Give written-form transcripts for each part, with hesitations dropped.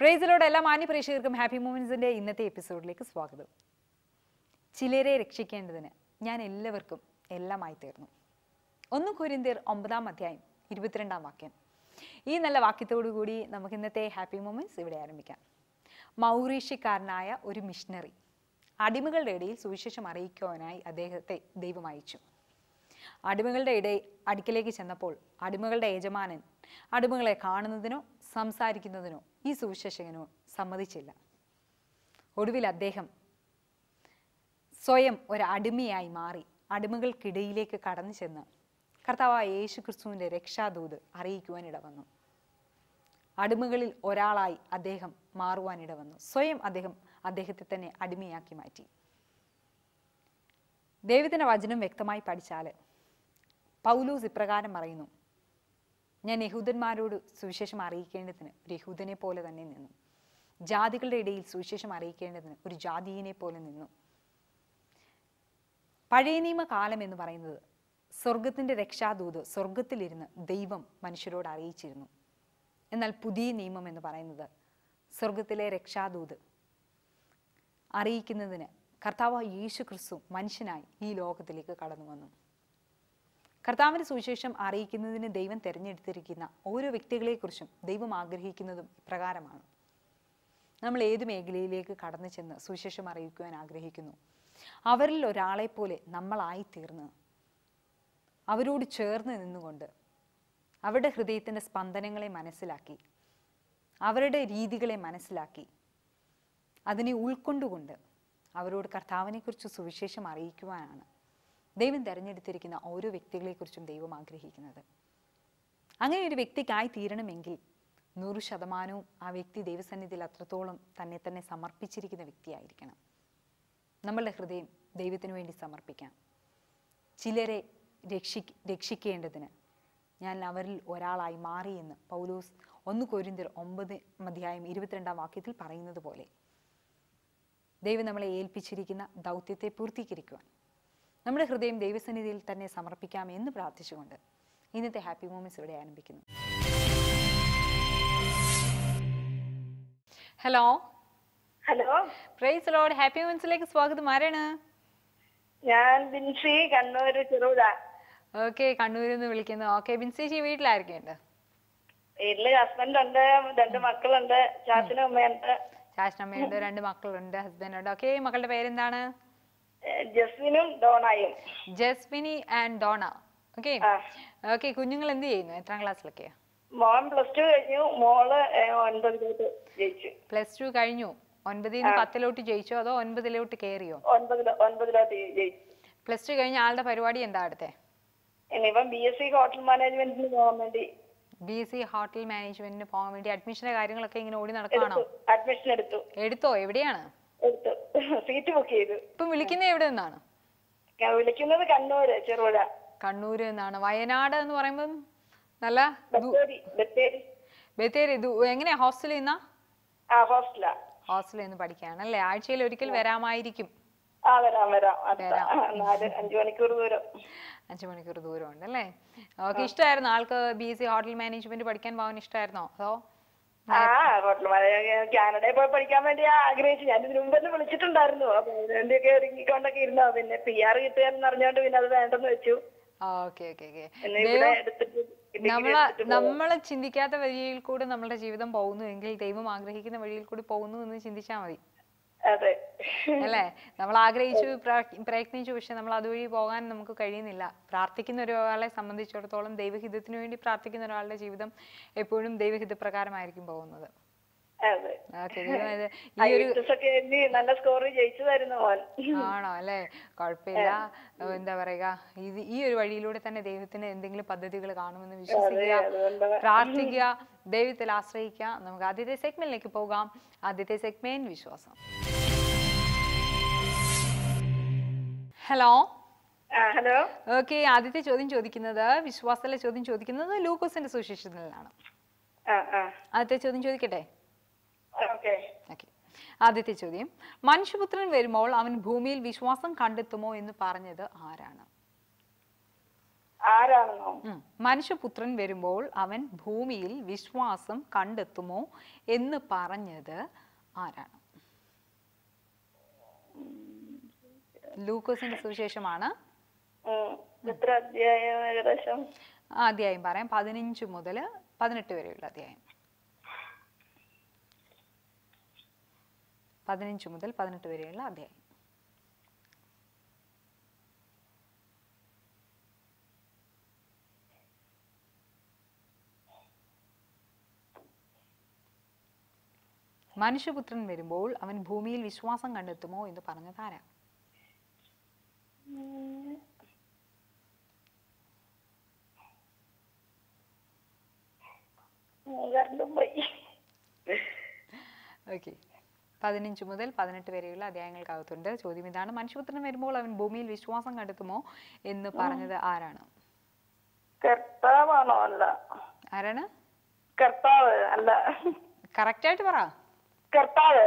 പ്രൈസിലോട് എല്ലാ മാന്യ പ്രേക്ഷകർക്കും ഹാപ്പി മൂമെന്റ്സിന്റെ ഇന്നത്തെ എപ്പിസോഡിലേക്ക് സ്വാഗതം. ചിലരെ രക്ഷിക്കേണ്ടതിന് ഞാൻ എല്ലാവർക്കും എല്ലാമായി തീർന്നു. 1 കൊരിന്ത്യർ 9-ാം അധ്യായം 22-ാം വാക്യം. ഈ നല്ല വാക്യത്തോടു കൂടി നമുക്ക് ഇന്നത്തെ ഹാപ്പി മൂമെന്റ്സ് ഇവിടെ ആരംഭിക്കാം. മൗറീഷ്യക്കാരനായ ഒരു മിഷണറി അടിമകളുടെ ഇടയിൽ സുവിശേഷം അറിയിക്കുവാനായി അദ്ദേഹത്തെ ദൈവം അയച്ചു. അടിമകളുടെ അടുക്കിലേക്ക് ചെന്നപ്പോൾ അടിമകളുടെ യജമാനൻ അടിമകളെ കാണുന്നതിനോ സംസാരിക്കുന്നതിനോ ഈ സുവിശേഷകനോ സമ്മതിച്ചില്ല. ഒടുവിൽ അദ്ദേഹം സ്വയം ഒരു അടിമയായി മാറി അടിമകൾക്കിടയിലേക്ക് കടന്നു ചെന്ന് കർത്താവായ യേശു ക്രിസ്തുവിൻ്റെ രക്ഷാദൂത് അറിയിക്കുവാനിട വന്നു. അടിമകളിൽ ഒരാളായി അദ്ദേഹം മാറുവാനിട വന്നു. സ്വയം അദ്ദേഹത്തെ തന്നെ അടിമയാക്കി മാറ്റി. ദൈവത്തിൻ്റെ വചനം വ്യക്തമായി പഠിച്ചാൽ പൗലോസ് ഇപ്രകാരം പറയുന്നു: ഞാൻ യഹൂദന്മാരോട് സുവിശേഷം അറിയിക്കേണ്ടതിന് ഒരു യഹൂദനെ പോലെ തന്നെ നിന്നു. ജാതികളുടെ ഇടയിൽ സുവിശേഷം അറിയിക്കേണ്ടതിന് ഒരു ജാതീയനെ പോലെ നിന്നു. പഴയ നിയമകാലം എന്ന് പറയുന്നത് സ്വർഗത്തിൻ്റെ രക്ഷാദൂത് സ്വർഗത്തിലിരുന്ന് ദൈവം മനുഷ്യരോട് അറിയിച്ചിരുന്നു. എന്നാൽ പുതിയ നിയമം എന്ന് പറയുന്നത് സ്വർഗത്തിലെ രക്ഷാദൂത് അറിയിക്കുന്നതിന് കർത്താവായ യേശു ക്രിസ്തു മനുഷ്യനായി ഈ ലോകത്തിലേക്ക് കടന്നു വന്നു. കർത്താവിൻ്റെ സുവിശേഷം അറിയിക്കുന്നതിന് ദൈവം തിരഞ്ഞെടുത്തിരിക്കുന്ന ഓരോ വ്യക്തികളെക്കുറിച്ചും ദൈവം ആഗ്രഹിക്കുന്നതും ഇപ്രകാരമാണ്. നമ്മൾ ഏത് മേഖലയിലേക്ക് കടന്നു ചെന്ന് സുവിശേഷം അറിയിക്കുവാൻ ആഗ്രഹിക്കുന്നു, അവരിൽ ഒരാളെ പോലെ നമ്മളായിത്തീർന്ന് അവരോട് ചേർന്ന് നിന്നുകൊണ്ട് അവരുടെ ഹൃദയത്തിൻ്റെ സ്പന്ദനങ്ങളെ മനസ്സിലാക്കി, അവരുടെ രീതികളെ മനസ്സിലാക്കി, അതിനെ ഉൾക്കൊണ്ടുകൊണ്ട് അവരോട് കർത്താവിനെക്കുറിച്ച് സുവിശേഷം അറിയിക്കുവാനാണ് ദൈവം തിരഞ്ഞെടുത്തിരിക്കുന്ന ഓരോ വ്യക്തികളെക്കുറിച്ചും ദൈവം ആഗ്രഹിക്കുന്നത്. അങ്ങനെ ഒരു വ്യക്തിക്കായി തീരണമെങ്കിൽ 100% ആ വ്യക്തി ദൈവസന്നിധിയിൽ അത്രത്തോളം തന്നെ സമർപ്പിച്ചിരിക്കുന്ന വ്യക്തിയായിരിക്കണം. നമ്മളുടെ ഹൃദയം ദൈവത്തിനു വേണ്ടി സമർപ്പിക്കാം. ചിലരെ രക്ഷിക്കേണ്ടതിന് ഞാൻ അവരിൽ ഒരാളായി മാറിയെന്ന് പൗലോസ് 1 കൊരിന്ത്യർ 9-ാം അധ്യായം 22-ാം വാക്യത്തിൽ പറയുന്നത് പോലെ ദൈവം നമ്മളെ ഏൽപ്പിച്ചിരിക്കുന്ന ദൗത്യത്തെ പൂർത്തീകരിക്കുവാൻ നമ്മുടെ ഹൃദയം ദൈവസന്നിധിയിൽ തന്നെ സമർപ്പിക്കാം എന്ന് പ്രാർത്ഥിച്ചുകൊണ്ട് ഇന്നത്തെ ഹാപ്പി മൂമെന്റ്സ് ഇവിടെ ആരംഭിക്കുന്നു. Hello praise the lord. Happy മൂമെന്റ്സിലേക്ക് സ്വാഗതം. ആരാണ്? ഞാൻ ബിൻസി, കണ്ണൂർ ചെറുപുഴ. ഓക്കെ, കണ്ണൂരിൽ നിന്ന് വിളിക്കുന്നു. ഓക്കെ, ബിൻസി വീട്ടിലായിരിക്കുന്നുണ്ട്? വീട്ടില് ഹസ്ബൻഡ് ഉണ്ട്, 2 മക്കളുണ്ട്, ചാച്ചനും അമ്മയുണ്ട്. ചാച്ചനമ്മയുണ്ട്, 2 മക്കളുണ്ട്, ഹസ്ബൻഡ് ഉണ്ട്. ഓക്കെ, മക്കളുടെ പേരെന്താണ്? ജസ്വിനും ഡോണയും. Jaswini and Dona. Okay okay. കുഞ്ഞുങ്ങൾ എന്ത് ചെയ്യുന്നു? എത്രാം ക്ലാസ്സിലൊക്കെയാ? മോൻ +2 കഴിഞ്ഞു, മോള് 9ലോട്ട് ജയിച്ചു. +2 കഴിഞ്ഞു. 9-ൽ നിന്ന് 10ലോട്ട് ജയിച്ചോ അതോ 9ലോട്ട് കയറിയോ? 9ലോട്ട് ജയിച്ചു. +2 കഴിഞ്ഞ ആളുടെ പരിപാടി എന്താ അടുത്തെ? ഇനിയിപ്പം BSc ഹോട്ടൽ മാനേജ്മെന്റിന് പോകാൻ വേണ്ടി. BSc ഹോട്ടൽ മാനേജ്മെന്റിന് പോകാൻ വേണ്ടി അഡ്മിഷന്റെ കാര്യങ്ങളൊക്കെ ഇങ്ങനെ ഓടി നടക്കുകയാണോ? അഡ്മിഷൻ എടുത്തോ? എവിടെയാണ്? സീറ്റ് ബുക്ക് ചെയ്തു. ഇപ്പം വിളിക്കുന്നത് എവിടെ നിന്നാണ്? വിളിക്കുന്നത് കണ്ണൂര് ചെറുപുഴ. കണ്ണൂര് നിന്നാണ്. വയനാട് എന്ന് പറയുമ്പം നല്ല ബത്തേരി. എങ്ങനെയാ? ഹോസ്റ്റലിൽ നിന്നാ? ഹോസ്റ്റലിൽ നിന്ന് പഠിക്കുകയാണ് അല്ലേ? ആഴ്ചയിൽ ഒരിക്കൽ വരാമായിരിക്കും. വരാം. 5 മണിക്കൂർ ദൂരം. 5 മണിക്കൂർ ദൂരം ഉണ്ട് അല്ലേ? ഓക്കെ. ഇഷ്ടമായിരുന്നു ആൾക്ക് BSc ഹോട്ടൽ മാനേജ്മെന്റ് പഠിക്കാൻ പോകാൻ? ഇഷ്ടമായിരുന്നോ? അതോ കാനഡയിൽ പോയി പഠിക്കാൻ വേണ്ടി ആഗ്രഹിച്ചു. ഞാൻ ഇതിനു മുമ്പ് വിളിച്ചിട്ടുണ്ടായിരുന്നു. അപ്പൊ അതിന്റെയൊക്കെ ഒരുങ്ങിക്കൊണ്ടൊക്കെ ഇരുന്നോ. പിന്നെ PR കിട്ടുകയെന്ന് അറിഞ്ഞോണ്ട് പിന്നെ അത് വേണ്ടെന്ന് വെച്ചു. നമ്മള് ചിന്തിക്കാത്ത വഴിയിൽ കൂടെ നമ്മളുടെ ജീവിതം പോകുന്നു എങ്കിൽ ദൈവം ആഗ്രഹിക്കുന്ന വഴിയിൽ കൂടി പോകുന്നു എന്ന് ചിന്തിച്ചാൽ മതി. അല്ലേ? നമ്മൾ ആഗ്രഹിച്ചു പ്രയത്നിച്ചു, പക്ഷെ നമ്മൾ അതുവഴി പോകാൻ നമുക്ക് കഴിയുന്നില്ല. പ്രാർത്ഥിക്കുന്ന ഒരാളെ സംബന്ധിച്ചിടത്തോളം, ദൈവഹിതത്തിന് വേണ്ടി പ്രാർത്ഥിക്കുന്ന ഒരാളുടെ ജീവിതം എപ്പോഴും ദൈവഹിത പ്രകാരമായിരിക്കും പോകുന്നത്. ആണോ? അല്ലേ? കുഴപ്പമില്ല. എന്താ പറയുക, ഈ ഒരു വഴിയിലൂടെ തന്നെ ദൈവത്തിന് എന്തെങ്കിലും പദ്ധതികൾ കാണുമെന്ന് വിശ്വസിക്കുക, പ്രാർത്ഥിക്കുക, ദൈവത്തിൽ ആശ്രയിക്കുക. നമുക്ക് ആദ്യത്തെ സെഗ്മെന്റിലേക്ക് പോകാം. ആദ്യത്തെ സെഗ്മെന്റ് വിശ്വാസം. ഹലോ. ഓക്കെ, ആദ്യത്തെ ചോദ്യം ചോദിക്കുന്നത്, വിശ്വാസത്തിലെ ചോദ്യം ചോദിക്കുന്നത് ലൂക്കോസിന്റെ സുവിശേഷത്തിലാണ്. ആദ്യത്തെ ചോദ്യം ചോദിക്കട്ടെ? ആദ്യത്തെ ചോദ്യം, മനുഷ്യപുത്രൻ വരുമ്പോൾ അവൻ ഭൂമിയിൽ വിശ്വാസം കണ്ടെത്തുമോ എന്ന് പറഞ്ഞത് ആരാണ്? ആരാണെന്നോ? മനുഷ്യപുത്രൻ വരുമ്പോൾ അവൻ ഭൂമിയിൽ വിശ്വാസം കണ്ടെത്തുമോ എന്ന് പറഞ്ഞത് ആരാണ്? ലൂക്കോസിന്റെ സുവിശേഷമാണ്. എത്ര അധ്യായം ഏകദേശം? അധ്യായം പറയാം. 15 മുതൽ 18 വരെയുള്ള അധ്യായം. 15 മുതൽ 18 വരെയുള്ള അധ്യായം. മനുഷ്യപുത്രൻ വരുമ്പോൾ അവൻ ഭൂമിയിൽ വിശ്വാസം കണ്ടെത്തുമോ എന്ന് പറഞ്ഞത് ആരാ? ഓക്കെ, 15 മുതൽ 18 വരെയുള്ള അധ്യായങ്ങൾക്കകത്തുണ്ട്. ചോദ്യം ഇതാണ്: മനുഷ്യപുത്രൻ വരുമ്പോൾ അവൻ ഭൂമിയിൽ വിശ്വാസം കണ്ടെത്തുമോ എന്ന് പറഞ്ഞത് ആരാണ്? കർത്താവാണോ? അല്ല. ആരാണ്? കർത്താവ് അല്ല. കറക്റ്റ് ആയിട്ട് പറ. കർത്താവ്.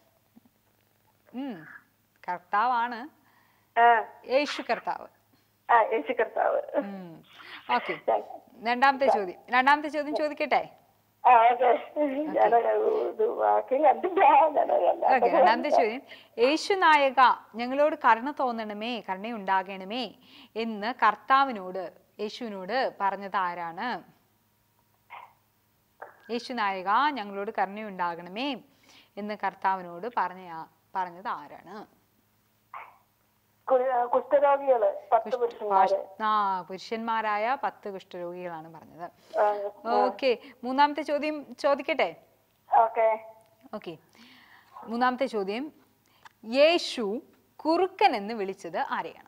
കർത്താവാണ്. യേശു കർത്താവ്. യേശു കർത്താവ്. ഓക്കെ, രണ്ടാമത്തെ ചോദ്യം ചോദിക്കട്ടെ? രണ്ടാമത്തെ ചോദ്യം: യേശു നായക, ഞങ്ങളോട് കരുണ തോന്നണമേ, കരുണയുണ്ടാകണമേ എന്ന് യേശുവിനോട് പറഞ്ഞത് ആരാണ്? യേശു നായക, ഞങ്ങളോട് കരുണയുണ്ടാകണമേ എന്ന് കർത്താവിനോട് പറഞ്ഞത് ആരാണ്? പുരുഷന്മാരായ 10 കുഷ്ഠരോഗികളാണ് പറഞ്ഞത്. ഓക്കെ, മൂന്നാമത്തെ ചോദ്യം ചോദിക്കട്ടെ? ഓക്കെ, മൂന്നാമത്തെ ചോദ്യം: യേശു കുറുക്കൻ എന്ന് വിളിച്ചത് ആരെയാണ്?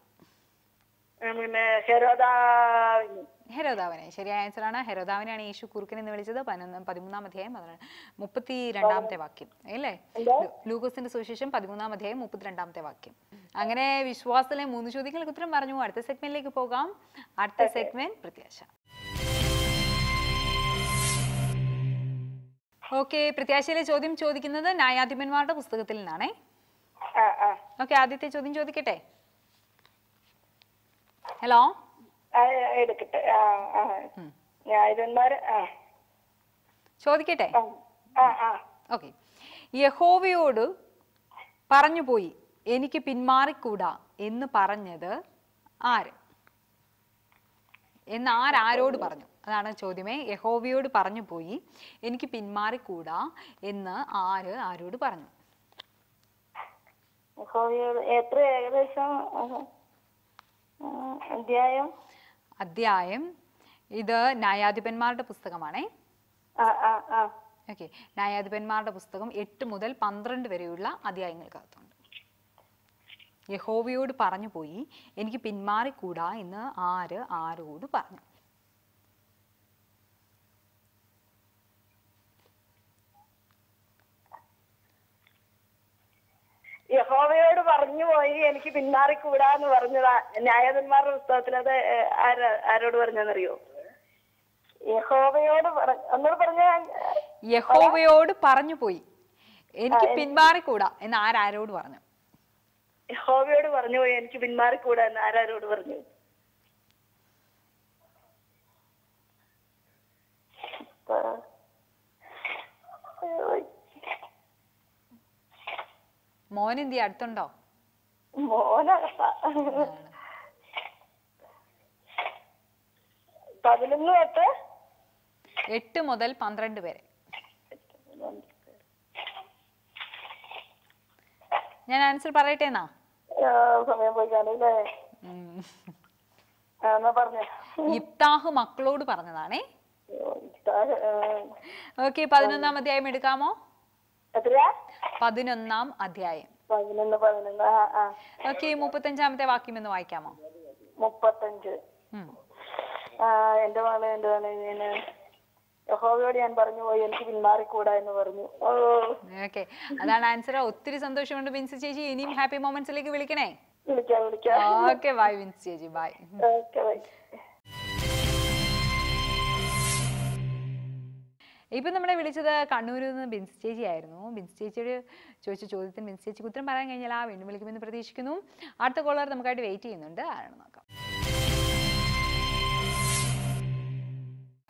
ഹെരോദാവിനെ. ശരിയായ ആൻസർ ആണ്. ഹെരോദാവിനെയാണ് യേശു കുറുക്കൻ എന്ന് വിളിച്ചത്. 13-ാം അധ്യായം 32-ാമത്തെ വാക്യം അല്ലേ? ലൂക്കോസിന്റെ സുവിശേഷം 13-ാം അധ്യായം 32-ാമത്തെ വാക്യം. അങ്ങനെ വിശ്വാസത്തിലെ 3 ചോദ്യങ്ങൾക്ക് ഉത്തരം പറഞ്ഞു. അടുത്ത സെഗ്മെന്റിലേക്ക് പോകാം. അടുത്ത സെഗ്മെന്റ് പ്രത്യാശ. ഓക്കെ, പ്രത്യാശയിലെ ചോദ്യം ചോദിക്കുന്നത് ന്യായാധിപന്മാരുടെ പുസ്തകത്തിൽ നിന്നാണേ. ഓക്കെ, ആദ്യത്തെ ചോദ്യം ചോദിക്കട്ടെ? ഹലോ, എടുക്കട്ടെ. ചോദിക്കട്ടെ? ഓക്കെ. യഹോവയോട് പറഞ്ഞുപോയി, എനിക്ക് പിന്മാറിക്കൂടാ എന്ന് പറഞ്ഞത് ആര്? എന്ന് ആരോട് പറഞ്ഞു? അതാണ് ചോദ്യമേ. യഹോവയോട് പറഞ്ഞു പോയി, എനിക്ക് പിന്മാറിക്കൂടാ എന്ന് ആരോട് പറഞ്ഞു? ഏകദേശം അധ്യായം ഇത് ന്യായാധിപന്മാരുടെ പുസ്തകമാണേ. ഓക്കെ, ന്യായാധിപന്മാരുടെ പുസ്തകം 8 മുതൽ 12 വരെയുള്ള അധ്യായങ്ങൾക്കകത്തുണ്ട്. യഹോവയോട് പറഞ്ഞു പോയി, എനിക്ക് പിന്മാറിക്കൂടാ എന്ന് ആരോട് പറഞ്ഞു? യഹോവയോട് പറഞ്ഞു പോയി, എനിക്ക് പിന്മാറിക്കൂടാന്ന് പറഞ്ഞതാ ന്യായാധിപന്മാരുടെ പുസ്തകത്തിൽ. അത് ആരോട് പറഞ്ഞെന്നറിയോ? യഹോവയോട് പറഞ്ഞു പോയി, എനിക്ക് പിന്മാറിക്കൂടാ എന്ന് ആരോട് പറഞ്ഞു? യഹോവയോട് പറഞ്ഞു പോയി, എനിക്ക് പിന്മാറിക്കൂടാ എന്ന് ആരോട് പറഞ്ഞു? മോനെന്തി അടുത്തുണ്ടോ? മോനകത്ത. 8 മുതൽ 12 വരെ. ഞാൻ ആൻസർ പറയട്ടെ എന്നാ? സമയം പോയി കാണൂല്ലേ? ഇഫ്താഹ് മക്കളോട് പറഞ്ഞതാണേ. ഓക്കെ, 11-ാം അധ്യായം എടുക്കാമോ? 11-ാം അധ്യായം. ഓക്കെ, 35-ാമത്തെ വാക്യം എന്ന് വായിക്കാമോ? 35. എന്റെ മകളെ യഹോവയോട് ഞാൻ പറഞ്ഞു പോയി, എനിക്ക് പിന്മാറിക്കൂടാ എന്ന് പറഞ്ഞു. ഓക്കെ, അതാണ് ആൻസർ. ഒത്തിരി സന്തോഷമുണ്ട് ബിൻസി ചേച്ചി. ഇനിയും ഹാപ്പി മൊമെന്റ്സിലേക്ക് വിളിക്കണേ. വിളിക്കാം. ഓക്കെ, ബൈ ബിൻസി ചേച്ചി, ബൈ. ഇപ്പൊ നമ്മളെ വിളിച്ചത് കണ്ണൂരിൽ നിന്ന് ബിൻസി ചേച്ചി ആയിരുന്നു. ബിൻസി ചേച്ചിയോട് ചോദിച്ച ചോദ്യത്തിന് ബിൻസി ചേച്ചിക്ക് ഉത്തരം പറയാൻ കഴിഞ്ഞാൽ വീണ്ടും വിളിക്കുമെന്ന് പ്രതീക്ഷിക്കുന്നു. അടുത്ത കോളർ നമുക്കായിട്ട് വെയിറ്റ് ചെയ്യുന്നുണ്ട്. ആരാണ് നോക്കാം.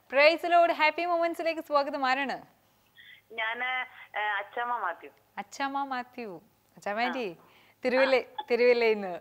Praise Lord. ഹാപ്പി മൊമെന്റ്സിലേക്ക് സ്വാഗതം. ആരാണ്? ഞാന് അച്ചമ്മ മാത്യു. അച്ചമ്മ മാത്യു. അച്ചമ്മേന്റി തിരുവല്ലയിന്ന്.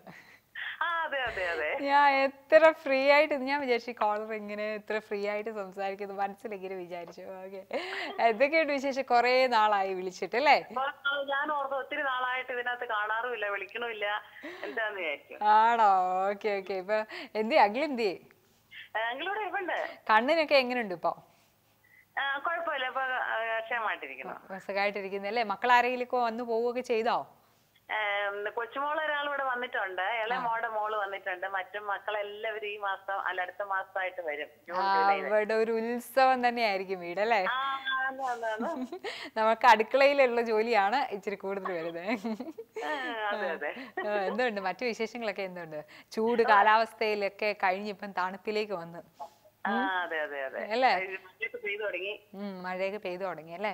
ഞാൻ എത്ര ഫ്രീ ആയിട്ട് ഞാൻ വിചാരിച്ചു കോളർ ഇങ്ങനെ എത്ര ഫ്രീ ആയിട്ട് സംസാരിക്കുന്നു മനസ്സിലിങ്ങനെ വിചാരിച്ചു. ഓക്കെ, എന്തൊക്കെയുണ്ട് വിശേഷം? കൊറേ നാളായി വിളിച്ചിട്ട് അല്ലേ? ഞാൻ ഓർത്ത് ഒത്തിരി നാളായിട്ട് ഇതിനകത്ത് കാണാറുമില്ല, വിളിക്കണമില്ല, എന്താന്ന് വിചാരിക്കും. ആണോ? Okay okay. ഇപ്പൊ അഖിലെന്തി അങ്കിളൂടെ ഇപ്പുണ്ട്. കണ്ണിനൊക്കെ എങ്ങനെയുണ്ട് ഇപ്പൊ? കുഴപ്പമില്ല, ഇപ്പൊ ക്ഷേമമായിട്ടിരിക്കുന്നു. സുഖമായിട്ടിരിക്കുന്നല്ലേ? മക്കളാരെങ്കിലും വന്നു പോവുകയൊക്കെ ചെയ്തോ? കൊച്ചുമോള് ഒരാൾ ഇവിടെ വന്നിട്ടുണ്ട്, ഇളയ മോളുടെ മോള് വന്നിട്ടുണ്ട്. മറ്റും മക്കളെല്ലാവരും ഈ മാസം അല്ല അടുത്ത മാസമായിട്ട് വരും. ഇവിടെ ഒരു ഉത്സവം തന്നെയായിരിക്കും വീടല്ലേ? നമുക്ക് അടുക്കളയിലുള്ള ജോലിയാണ് ഇച്ചിരി കൂടുതൽ വരുന്നത്. എന്തുണ്ട് മറ്റു വിശേഷങ്ങളൊക്കെ? എന്തുണ്ട്? ചൂട് കാലാവസ്ഥയിലൊക്കെ കഴിഞ്ഞിപ്പം തണുപ്പിലേക്ക് വന്ന് അല്ലേ? മഴയൊക്കെ പെയ്തു തുടങ്ങി അല്ലേ?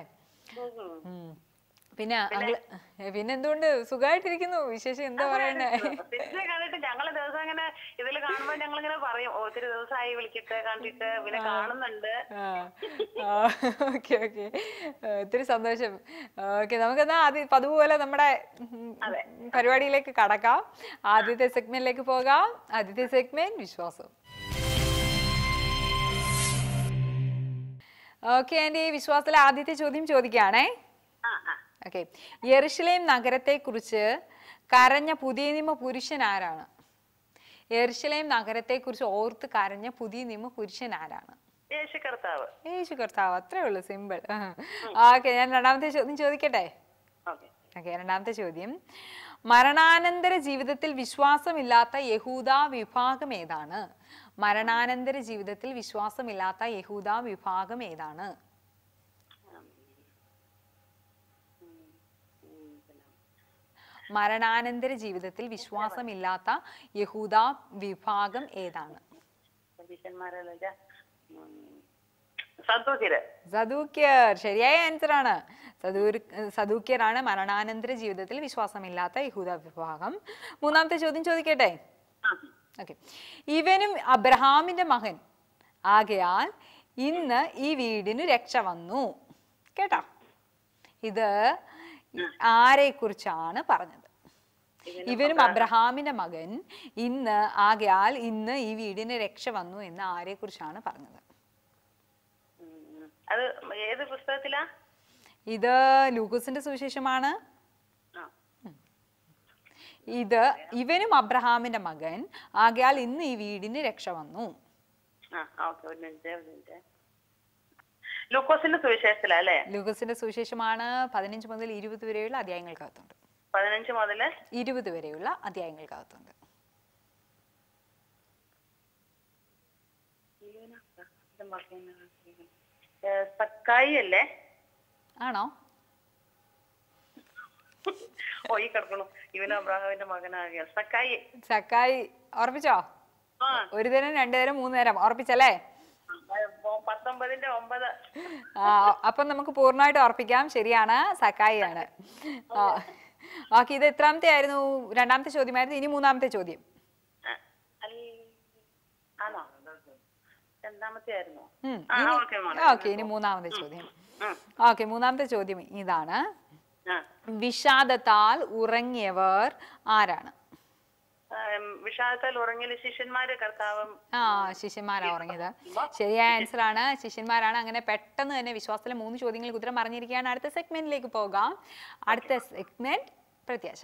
പിന്നെന്തുകൊണ്ട് സുഖമായിട്ടിരിക്കുന്നു? വിശേഷം എന്താ പറയണ്ടേ? കണ്ടിട്ട് ഞങ്ങള് ദിവസം അങ്ങനെ ഇതിൽ കാണുമ്പോ ഞങ്ങളിങ്ങനെ പറയും ഒത്തിരി ദിവസമായി വിളിക്കട്ടെ കണ്ടിട്ട്, പിന്നെ കാണുന്നുണ്ട്. ഓക്കെ ഓക്കെ, ഒത്തിരി സന്തോഷം. ഓക്കെ, നമുക്കെന്നാ അതുപോലെ നമ്മുടെ പരിപാടിയിലേക്ക് കടക്കാം. ആദ്യത്തെ സെഗ്മെന്റിലേക്ക് പോകാം. ആദ്യത്തെ സെഗ്മെന്റ് വിശ്വാസം. ഓക്കെ ആന്റി, വിശ്വാസത്തിലെ ആദ്യത്തെ ചോദ്യം ചോദിക്കുകയാണേ. ഓക്കെ, യെരുശലേം നഗരത്തെ കുറിച്ച് കരഞ്ഞ പുതിയ നിയമ പുരുഷൻ ആരാണ്? യെരുശലേം നഗരത്തെ കുറിച്ച് ഓർത്ത് കരഞ്ഞ പുതിയ നിയമ പുരുഷൻ ആരാണ്? യേശു കർത്താവ്. അത്രേ ഉള്ളൂ, സിമ്പിൾ. ഓക്കെ, ഞാൻ രണ്ടാമത്തെ ചോദ്യം ചോദിക്കട്ടെ? ഓക്കെ, രണ്ടാമത്തെ ചോദ്യം, മരണാനന്തര ജീവിതത്തിൽ വിശ്വാസമില്ലാത്ത യഹൂദ വിഭാഗം ഏതാണ്? മരണാനന്തര ജീവിതത്തിൽ വിശ്വാസമില്ലാത്ത യഹൂദ വിഭാഗം ഏതാണ്? മരണാനന്തര ജീവിതത്തിൽ വിശ്വാസമില്ലാത്ത യഹൂദ വിഭാഗം ഏതാണ്? സദൂക്യർ. ശരിയായ ആൻസർ ആണ്. സദൂക്യരാണ് മരണാനന്തര ജീവിതത്തിൽ വിശ്വാസമില്ലാത്ത യഹൂദ വിഭാഗം. മൂന്നാമത്തെ ചോദ്യം ചോദിക്കട്ടെ? ഓക്കെ, ഇവനും അബ്രഹാമിന്റെ മകൻ ആകയാൽ ഇന്ന് ഈ വീടിന് രക്ഷ വന്നു. കേട്ടോ, ഇത് ആരെ കുറിച്ചാണ് പറഞ്ഞത്? ഇവനും അബ്രഹാമിന്റെ മകൻ ഇന്ന് ആകയാൽ ഇന്ന് ഈ വീടിന് രക്ഷ വന്നു എന്ന് ആരെ കുറിച്ചാണ് പറഞ്ഞത്? ഏത് പുസ്തകത്തിലാ? ഇത് ലൂക്കോസിന്റെ സുവിശേഷമാണ്. ഇത് ഇവനും അബ്രഹാമിന്റെ മകൻ ആകയാൽ ഇന്ന് ഈ വീടിന് രക്ഷ വന്നു. ലൂക്കോസിന്റെ സുവിശേഷത്തിലല്ലേ? ലൂക്കോസിന്റെ സുവിശേഷമാണ്. 15 മുതൽ 20 വരെയുള്ള അധ്യായങ്ങൾക്കകത്തുണ്ട്. 15 മുതൽ 20 വരെയുള്ള അധ്യായങ്ങൾക്കകത്തുണ്ട്. സക്കായി അല്ലേ? ആണോ? ഈ കിടക്കണു ഇവനും അബ്രഹാമിന്റെ മകനാകിയ സക്കായി. സക്കായി ഉറപ്പിച്ചോ? ഒരു തരം, 2 തരം, 3 തരം ഉറപ്പിച്ചല്ലേ? 19:9. അപ്പൊ നമുക്ക് പൂർണ്ണമായിട്ട് ഉറപ്പിക്കാം, ശരിയാണ്, സക്കായി ആണ്. ഓക്കെ, ഇത് എത്രാമത്തെ ആയിരുന്നു? രണ്ടാമത്തെ ചോദ്യമായിരുന്നു. ഇനി മൂന്നാമത്തെ ചോദ്യം. ഓക്കെ, ഇനി മൂന്നാമത്തെ ചോദ്യം. ഓക്കെ, മൂന്നാമത്തെ ചോദ്യം ഇതാണ്. വിഷാദത്താൽ ഉറങ്ങിയവർ ആരാണ്? വിഷാദത്താൽ ഉറങ്ങിയ ശിഷ്യന്മാര്. കർത്താവും ശിഷ്യന്മാരാ ഉറങ്ങിയത്. ശരിയായ ആൻസർ ആണ്, ശിഷ്യന്മാരാണ്. അങ്ങനെ പെട്ടെന്ന് തന്നെ വിശ്വാസത്തിലെ 3 ചോദ്യങ്ങൾക്ക് ഉത്തരം അറിഞ്ഞിരിക്കുകയാണ്. അടുത്ത സെഗ്മെന്റിലേക്ക് പോകാം. അടുത്ത സെഗ്മെന്റ് പ്രത്യാശ.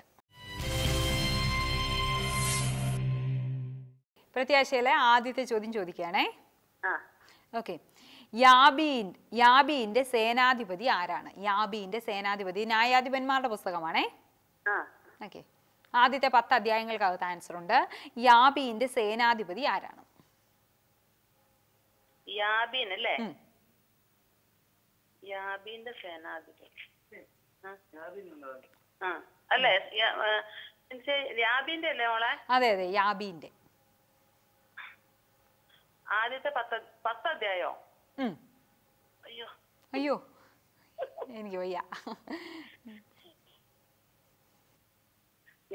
പ്രത്യാശയിലെ ആദ്യത്തെ ചോദ്യം ചോദിക്കുകയാണേ. ഓക്കെ, യാബീന്റെ സേനാധിപതി ആരാണ്? യാബീന്റെ സേനാധിപതി ന്യായാധിപന്മാരുടെ പുസ്തകമാണേ. ഓക്കെ, ആദ്യത്തെ 10 അധ്യായങ്ങൾക്കകത്ത് ആൻസർ ഉണ്ട്. യാബീന്റെ സേനാധിപതി ആരാണ്? യാബീൻ അല്ലേ? യാബീന്റെ സേനാധിപതി അല്ലേ? യാബീന്റെ അല്ലേ മോളെ? അതെ അതെ, യാബീന്റെ. ആദ്യത്തെ 10 അധ്യായോ? അയ്യോ അയ്യോ, എനിക്ക് വയ്യ.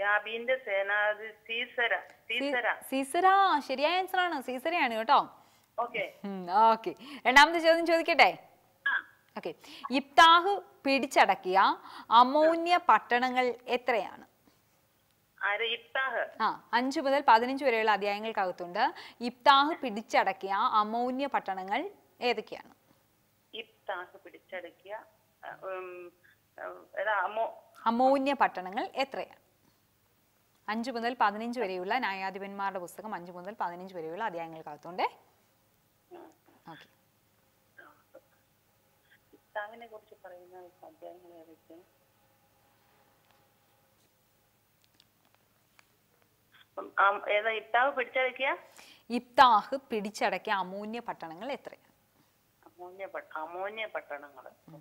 യാബീന്റെ സേനാധിപതി സീസര. സീസര ശരിയായ ആൻസർ ആണ്. സീസരയാണ് കേട്ടോ. ഓക്കെ. ഓക്കെ, രണ്ടാമത്തെ ചോദ്യം ചോദിക്കട്ടെ? ഓക്കെ, ഇബ്താഹ് പിടിച്ചടക്കിയ അമോന്യ പട്ടണങ്ങൾ എത്രയാണ്? 5 മുതൽ 15 വരെയുള്ള അധ്യായങ്ങൾക്കകത്തുണ്ട്. ഇബ്താഹ് പിടിച്ചടക്കിയ അമോന്യ പട്ടണങ്ങൾ ഏതൊക്കെയാണ്? ഇബ്താഹ് പിടിച്ചടക്കിയ അമോന്യ പട്ടണങ്ങൾ എത്രയാണ്? 5 മുതൽ 15 വരെയുള്ള ന്യായാധിപന്മാരുടെ പുസ്തകം 5 മുതൽ 15 വരെയുള്ള അധ്യായങ്ങൾക്കകത്തുണ്ട്. ഓക്കെ, ഇബ്താഹിനെ കുറിച്ച് പറയുന്ന അധ്യായങ്ങൾ ഏതൊക്കെയാണ്? ഇബ്താഹ് പിടിച്ചടക്കിയ അമോന്യ പട്ടണങ്ങൾ എത്രയാണ്? അമോന്യ പട്ടണങ്ങൾ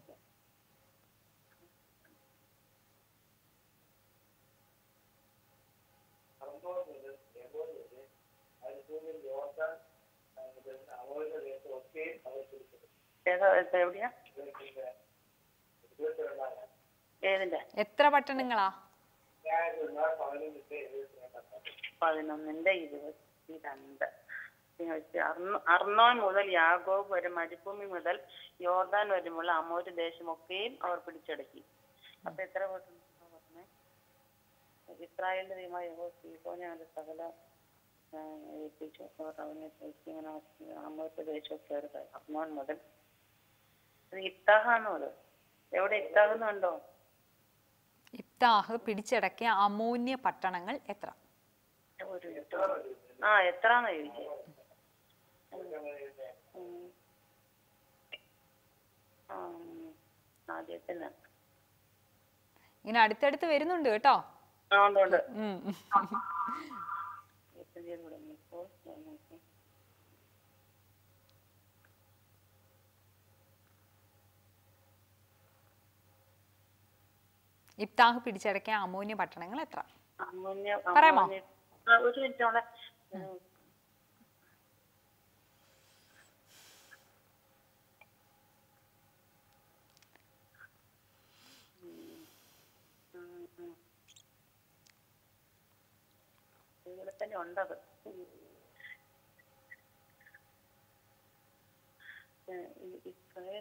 എവിടെയാ? ഏതിന്റെ? എത്ര പട്ടണങ്ങളാ? 11:22. അർണോൻ മുതൽ യാഗോബ് വരെ, മരുഭൂമി മുതൽ യോർദാൻ വരെയുമുള്ള അമോര് ദേശമൊക്കെയും അവർ പിടിച്ചടക്കി. അപ്പൊ എത്ര പറഞ്ഞേ? ഇസ്രായേലിന്റെ ദൈവമായ യഹോവ സീഹോനെ അവന്റെ സകല ഏൽപ്പിച്ചു. അവർ അവനെ ഇങ്ങനെ അമോരുടെ ദേശമൊക്കെ അവർ അർണോൻ മുതൽ. ഇബ്താഹാണോ അത്? എവിടെ ഇബ്താഹെന്നുണ്ടോ? ഇബ്താഹ് പിടിച്ചടക്കിയ അമോന്യ പട്ടണങ്ങൾ എത്ര? എത്രാന്ന് ചോദിച്ചേ? ആദ്യത്തിന് ഇങ്ങനെ അടുത്തടുത്ത് വരുന്നുണ്ട് കേട്ടോ. ഇബ്താഹ് പിടിച്ചടക്കിയ അമോന്യ പട്ടണങ്ങൾ എത്ര? പറയാമോ? ഒരു മിനിറ്റോടെ. ഇവിടെ തന്നെ ഉണ്ടത്. ഇസ്രായേൽ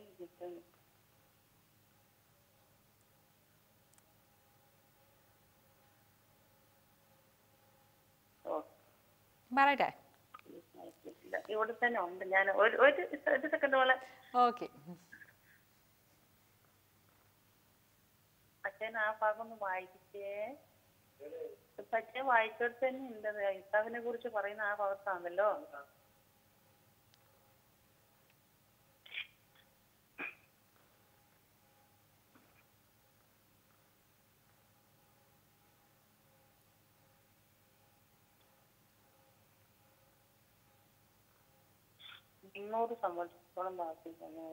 പറയട്ടെ? ഇവിടെ തന്നെ ഉണ്ട്. ഞാൻ ഒരു സെക്കൻഡ് പോലെ. ഓക്കെ, അച്ഛൻ ആ ഭാഗം ഒന്ന് വായിച്ചേ. പക്ഷേ വായിച്ചോട്ട് തന്നെ ഉണ്ട്. ഇസാഖിനെ കുറിച്ച് പറയുന്ന ആ ഭാഗത്താണല്ലോ. ഇന്നൂറ് സംവത്സരത്തോളം ബാക്കി തന്നെ.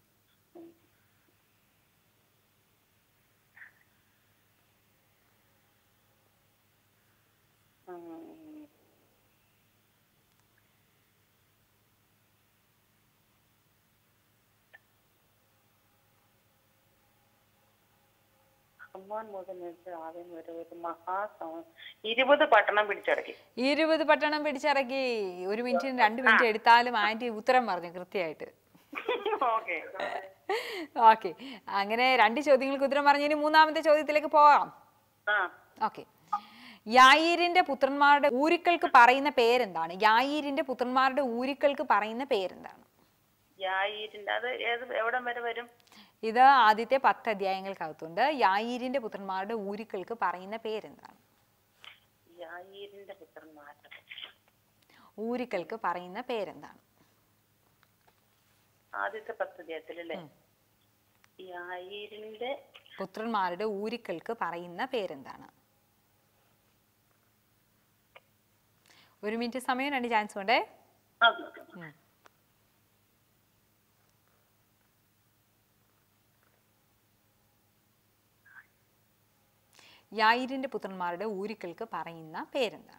മുതൽ ആദ്യം വരെ ഒരു 20 പട്ടണം പിടിച്ചടക്കി. 20 പട്ടണം പിടിച്ചിറക്കി. 1 മിനിറ്റിന് 2 മിനിറ്റ് എടുത്താലും ആന്റി ഉത്തരം പറഞ്ഞു കൃത്യമായിട്ട്. ഓക്കെ, അങ്ങനെ 2 ചോദ്യങ്ങൾക്ക് ഉത്തരം പറഞ്ഞു. ഇനി മൂന്നാമത്തെ ചോദ്യത്തിലേക്ക് പോകാം. ഓക്കെ, യായീരിന്റെ പുത്രന്മാരുടെ ഊരുക്കൾക്ക് പറയുന്ന പേരെന്താണ്? യായീരിന്റെ പുത്രന്മാരുടെ ഊരുക്കൾക്ക് പറയുന്ന പേരെന്താണ്? അത് എവിടം വരെ വരും? ഇത് ആദ്യത്തെ 10 അധ്യായങ്ങൾക്കകത്തുണ്ട്. യായീരിന്റെ പുത്രന്മാരുടെ ഊരുക്കൾക്ക് പറയുന്ന പേരെന്താണ്? ഊരുക്കൾക്ക് പറയുന്ന പേരെന്താണ്? ആദ്യത്തെ 10 അധ്യായത്തിലല്ലേ? യായീരിന്റെ പുത്രന്മാരുടെ ഊരുക്കൾക്ക് പറയുന്ന പേരെന്താണ്? 1 മിനിറ്റ് സമയം, 2 ചാൻസ് ഉണ്ടേ. യായീരിന്റെ പുത്രന്മാരുടെ ഊരുക്കൾക്ക് പറയുന്ന പേരെന്താണ്?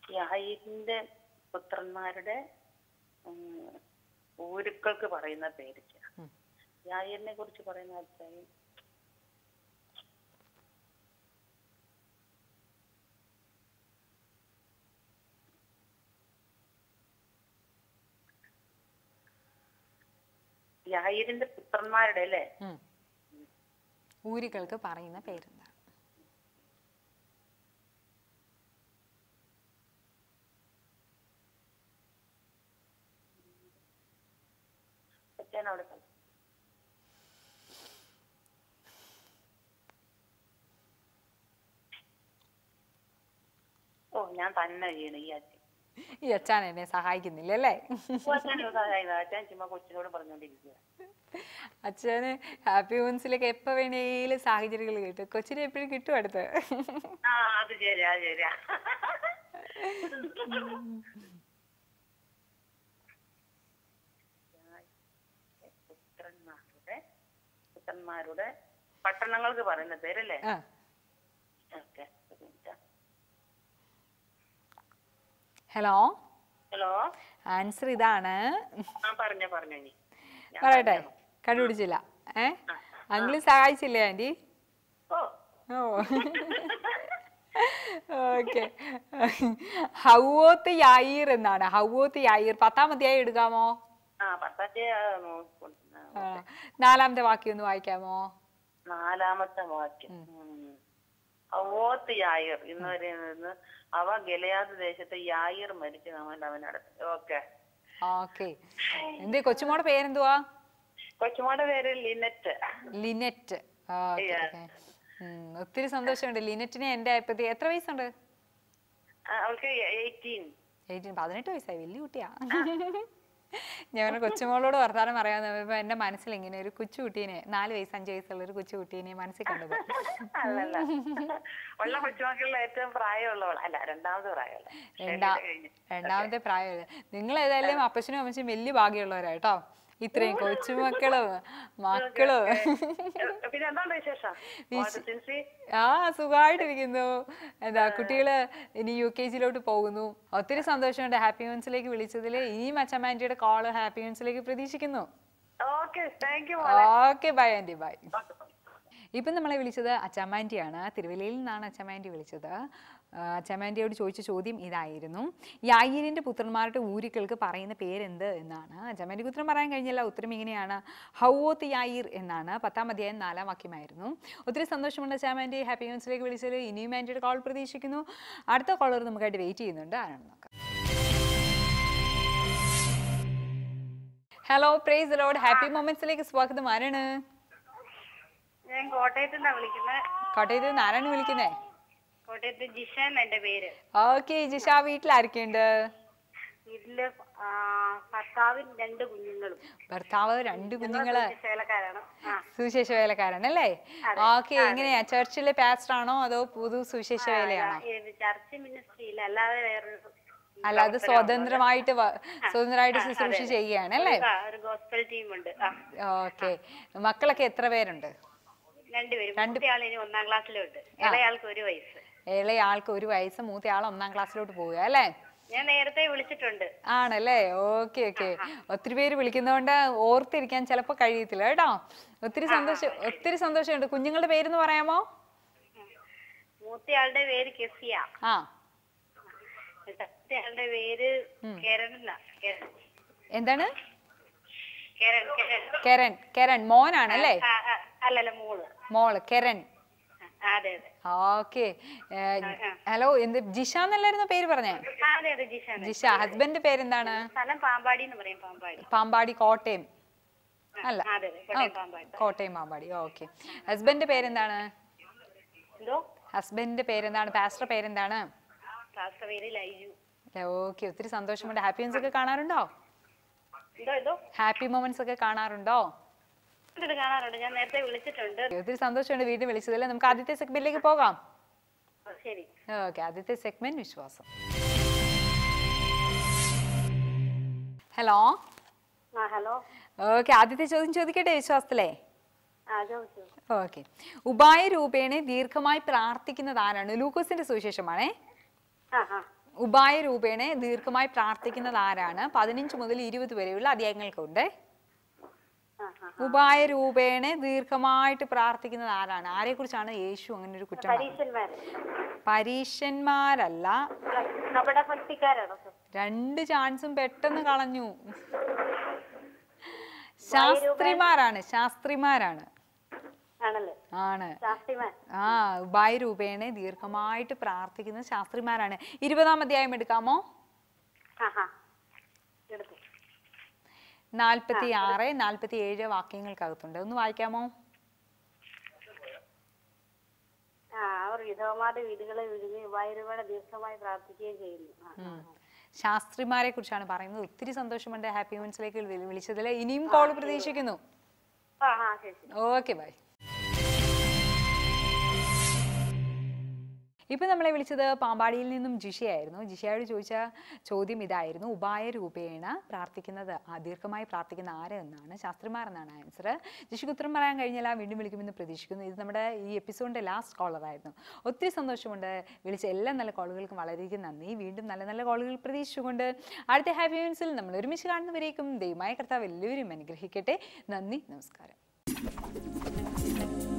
യായീരിന്റെ പുത്രന്മാരുടെ ഊരുക്കൾക്ക് പറയുന്ന പേര്. യായീരിനെ കുറിച്ച് പറയുന്ന അധ്യായം യായീരിന്റെ പുത്രന്മാരുടെ അല്ലേ ഊരുകൾക്ക് പറയുന്ന പേരെന്താണ്? അവിടെ ഞാൻ തന്നെ ചെയ്യണം ഈ അച്ഛൻ എന്നെ സഹായിക്കുന്നില്ല അല്ലേ? അച്ഛൻ ചുമ്മാ കൊച്ചിനോട് പറഞ്ഞോണ്ടിരിക്കുക. അച്ഛന് ഹാപ്പി ഹോംസിലേക്ക് എപ്പോ വേണേലും സാഹചര്യങ്ങൾ കിട്ടും. കൊച്ചിനെ എപ്പോഴും കിട്ടും അടുത്ത്. അത് ശരിയാ ശരിയാ. പുത്രന്മാരുടെ പട്ടണങ്ങൾക്ക് പറയുന്ന പേരല്ലേ? ഹലോ ഹലോ, ആൻസർ ഇതാണ്. പറയട്ടെ? കണ്ടുപിടിച്ചില്ല. അങ്കിള് സഹായിച്ചില്ലേ ആന്റി? ഓ ഓക്കെ. ഹൗവോത്ത് യായീർ എന്നാണ്. ഹൗവോത്ത് യായീർ 10-ാം അധ്യായം എടുക്കാമോ? 4-ാമത്തെ വാക്യം ഒന്ന് വായിക്കാമോ? 4-ാമത്തെ വാക്യം. ഹൗവോത്ത് യായീർ എന്ന് പറയുന്നത് അവ ഗിലെയാദ് ദേശത്തെ യായീർ മരിച്ചു അവനടുത്ത്. Okay okay. എന്തേ കൊച്ചുമോടെ പേരെന്തുവാ? കൊച്ചുമോടെ പേര് ലിനറ്റ്. ലിനറ്റ്. ഒത്തിരി സന്തോഷമുണ്ട്. ലിനറ്റിനെ എന്റെ എത്ര വയസ്സുണ്ട്? അവൾക്ക് 18 വയസ്സായി. വലിയ കുട്ടിയാ. ഞാൻ കൊച്ചുമോളോട് വർത്താനം പറയാന്ന് ഇപ്പൊ എന്റെ മനസ്സിൽ ഇങ്ങനെ ഒരു കൊച്ചുകുട്ടീനെ 4 വയസ്സ് 5 വയസ്സുള്ള ഒരു കൊച്ചുകുട്ടീനെ മനസ്സിൽ കണ്ടത്. രണ്ടാമത്തെ പ്രായമുള്ള നിങ്ങൾ ഏതായാലും അപ്പച്ചനും അമ്മച്ചും വലിയ ഭാഗ്യമുള്ളവരാട്ടോ. ഇത്രയും കൊച്ചുമക്കളും മക്കളും. സുഖമായിട്ടിരിക്കുന്നു. എന്താ കുട്ടികള് ഇനി UKG പോകുന്നു. ഒത്തിരി സന്തോഷമുണ്ട് ഹാപ്പി ഹോംസിലേക്ക് വിളിച്ചതിൽ. ഇനിയും അച്ഛമാൻറ്റിയുടെ കോള് ഹാപ്പി ഹോംസിലേക്ക് പ്രതീക്ഷിക്കുന്നു. Okay bye aunty, bye. ഇപ്പം നമ്മളെ വിളിച്ചത് അച്ഛമാൻറ്റിയാണ്. തിരുവല്ലയിൽ നിന്നാണ് അച്ഛമാൻറ്റി വിളിച്ചത്. അച്ഛമാൻറ്റിയോട് ചോദിച്ച ചോദ്യം ഇതായിരുന്നു: യായീരിന്റെ പുത്രന്മാരുടെ ഊരുക്കൾക്ക് പറയുന്ന പേരെന്ത് എന്നാണ്. അച്ഛമാൻറ്റിക്ക് ഉത്തരം പറയാൻ കഴിഞ്ഞില്ല. ഉത്തരം ഇങ്ങനെയാണ്, ഹൗവോത്ത് യായീർ എന്നാണ്. 10-ാം അധ്യായം 4-ാം വാക്യമായിരുന്നു. ഒത്തിരി സന്തോഷമുണ്ട് അച്ഛമാൻറ്റി ഹാപ്പി ഹോംസിലേക്ക് വിളിച്ചത്. ഇനിയും ആൻറ്റിയുടെ കോൾ പ്രതീക്ഷിക്കുന്നു. അടുത്ത കോളർ നമുക്കായിട്ട് വെയിറ്റ് ചെയ്യുന്നുണ്ട്. ആരാണെന്ന് നോക്കാം. Hello, praise the lord. Happy മൊമെന്റ്സിലേക്ക് സ്വാഗതം. ആരാണ്? ഞാൻ കോട്ടയത്ത് നിന്നാണ് വിളിക്കുന്നത്. കോട്ടയത്ത് നിന്ന് ആരാണ് വിളിക്കുന്നേ? കോട്ടയത്ത് ജിഷ എന്റെ പേര്. ഓക്കെ ജിഷ, വീട്ടിലാരൊക്കെയുണ്ട്? വീട്ടില് ഭർത്താവും 2 കുഞ്ഞുങ്ങളും. ഭർത്താവ് 2 കുഞ്ഞുങ്ങള്. സുവിശേഷ വേലക്കാരനല്ലേ? ഓക്കെ. എങ്ങനെയാ, ചർച്ചിലെ പാസ്റ്റർ ആണോ അതോ പൊതു സുവിശേഷ വേലയാണോ? ചർച്ച് മിനിസ്ട്രിയിൽ അല്ലാതെ വേറൊരു, അല്ലാതെ സ്വതന്ത്രമായിട്ട് ശുശ്രൂഷ ചെയ്യുകയാണ് അല്ലേ? ഒരു ഗോസ്പൽ ടീം ഉണ്ട്. ഓക്കെ. മക്കളൊക്കെ എത്ര പേരുണ്ട്? 2 പേര്. മൂത്തയാൾ ഇനി 1-ാം ക്ലാസ്സിലോട്ട്, ഇളയാൾക്ക് 1 വയസ്സ്. ഇളയാൾക്ക് 1 വയസ്സ്, മൂത്തയാൾ 1-ാം ക്ലാസ്സിലോട്ട് പോവുക അല്ലേ? ഞാൻ നേരത്തെ വിളിച്ചിട്ടുണ്ട്. ആണല്ലേ? Okay okay. ഒത്തിരി പേര് വിളിക്കുന്നതുകൊണ്ട് ഓർത്തിരിക്കാൻ ചിലപ്പോ കഴിയത്തില്ല കേട്ടോ. ഒത്തിരി സന്തോഷമുണ്ട്. കുഞ്ഞുങ്ങളുടെ പേരെന്ന് പറയാമോ? മൂത്തയാളുടെ പേര് കെസിയ. മൂത്തയാളുടെ പേര് എന്താണ്? കെരൺ. മോനാണല്ലേ? അല്ലല്ല, മോള് കെരൺ. അതെ. ഓക്കെ. ഹലോ, എന്ത് ജിഷ എന്നല്ലായിരുന്നു പേര് പറഞ്ഞേ? ജിഷ. ഹസ്ബൻഡ് പേരെന്താണ്? പാമ്പാടി. പാമ്പാടി, കോട്ടയം അല്ല? കോട്ടയം പാമ്പാടി. ഓക്കെ. ഹസ്ബൻഡ് പേരെന്താണ്? ഹസ്ബൻഡിന്റെ പേരെന്താണ്? പാസ്റ്റർ പേരെന്താണ്? ഓക്കെ. ഒത്തിരി സന്തോഷമുണ്ട്. ഹാപ്പി മൊമെന്റ്സ് ഒക്കെ കാണാറുണ്ടോ? ഹാപ്പി മൊമെന്റ്സ് ഒക്കെ കാണാറുണ്ടോ? ഞാൻ നേരത്തെ വിളിച്ചിട്ടുണ്ട്. ഒത്തിരി സന്തോഷമുണ്ട് വീട്ടിൽ വിളിച്ചതല്ലേ. നമുക്ക് ആദ്യത്തെ സെഗ്മെന്റിലേക്ക് പോകാം. ശരി. ഓക്കെ. ആദ്യത്തെ സെഗ്മെന്റ് വിശ്വാസം. ഹലോ. ഹലോ. ഓക്കെ. ആദ്യത്തെ ചോദ്യം ചോദിക്കട്ടെ വിശ്വാസത്തിലെ? ഓക്കെ. ഉപായ രൂപേണ ദീർഘമായി പ്രാർത്ഥിക്കുന്നത് ആരാണ്? ലൂക്കോസിന്റെ സുവിശേഷമാണേ. ഉപായ രൂപേണ ദീർഘമായി പ്രാർത്ഥിക്കുന്നത് ആരാണ്? 15 മുതൽ 20 വരെയുള്ള അധ്യായങ്ങൾക്കുണ്ട്. ഉപായ രൂപേണ ദീർഘമായിട്ട് പ്രാർത്ഥിക്കുന്നത് ആരാണ്? ആരെ കുറിച്ചാണ് യേശു അങ്ങനെ ഒരു കുറ്റം? പരീശന്മാരല്ല. 2 ചാൻസും പെട്ടെന്ന് കളഞ്ഞു. ശാസ്ത്രിമാരാണ്. ശാസ്ത്രിമാരാണ് ആണ്. ആ, ഉപായ രൂപേണ ദീർഘമായിട്ട് പ്രാർത്ഥിക്കുന്ന ശാസ്ത്രിമാരാണ്. 20-ാം അധ്യായം എടുക്കാമോ? 46, 47 വാക്യങ്ങൾക്കകത്തുണ്ട്. ഒന്ന് വായിക്കാമോ? ശാസ്ത്രിമാരെ കുറിച്ചാണ് പറയുന്നത്. ഒത്തിരി സന്തോഷമുണ്ട് ഹാപ്പി മൊമെന്റ്സിലേക്ക് വിളിച്ചതിൽ. ഇനിയും കോൾ പ്രതീക്ഷിക്കുന്നു. Okay, bye. ഇപ്പം നമ്മളെ വിളിച്ചത് പാമ്പാടിയിൽ നിന്നും ജിഷയായിരുന്നു. ജിഷയോട് ചോദിച്ച ചോദ്യം ഇതായിരുന്നു: ഉപായ രൂപേണ പ്രാർത്ഥിക്കുന്നത്, ദീർഘമായി പ്രാർത്ഥിക്കുന്ന ആര് എന്നാണ്? ശാസ്ത്രിമാർ എന്നാണ് ആൻസർ. ജിഷയ്ക്ക് ഉത്തരം പറയാൻ കഴിഞ്ഞാൽ വീണ്ടും വിളിക്കുമെന്ന് പ്രതീക്ഷിക്കുന്നു. ഇത് നമ്മുടെ ഈ എപ്പിസോഡിൻ്റെ ലാസ്റ്റ് കോളറായിരുന്നു. ഒത്തിരി സന്തോഷമുണ്ട്. വിളിച്ച എല്ലാ നല്ല കോളുകൾക്കും വളരെയധികം നന്ദി. വീണ്ടും നല്ല നല്ല കോളുകൾ പ്രതീക്ഷിച്ചുകൊണ്ട് അടുത്ത ഹാപ്പി മൊമെന്റ്സിൽ നമ്മൾ ഒരുമിച്ച് കാണുന്നവരേക്കും ദൈവമായ കർത്താവ് എല്ലാവരും അനുഗ്രഹിക്കട്ടെ. നന്ദി, നമസ്കാരം.